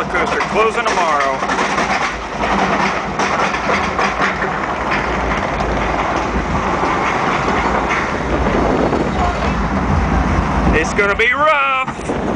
roller coaster closing tomorrow. It's gonna be rough.